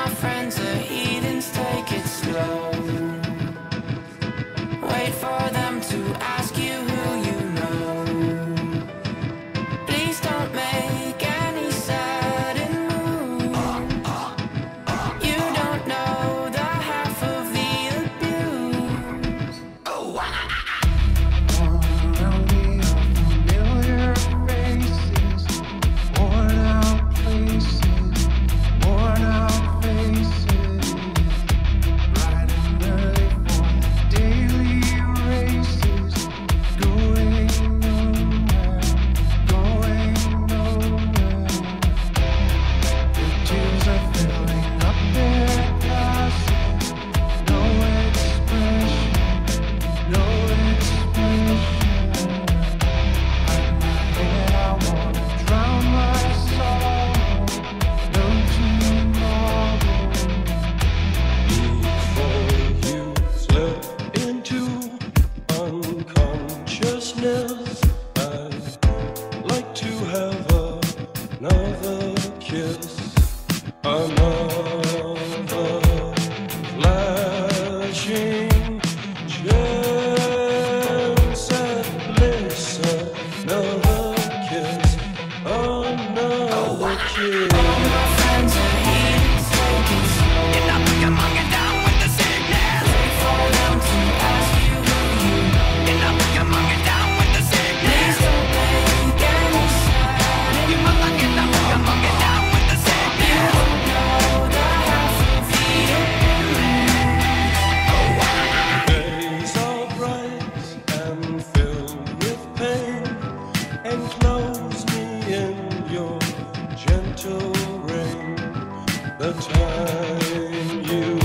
my friends are heathens, take it slow. Wait for them to ask you who you know. Please don't make any sudden moves. You don't know the half of the abuse. Oh, Around me are familiar faces, worn out places, worn out faces. Riding early for the daily races, going nowhere, going nowhere. The tears are filling up their glasses, no expression, no expression. Hide my head, I wanna drown my sorrow. No tomorrow. Before you slip into unconsciousness, I'd like to have another kiss, another flashing chance at bliss, another kiss, another kiss. my friends are heathens, take it slow. You're not looking monkey down with the sickness. Wait for them to ask you who you know. You're not looking monkey down with the sickness. Please don't make any sudden. You must not get the monkey down with the sickness. You don't know the half of the Days are bright and filled with pain. Enclose me in your gentle rain. The time you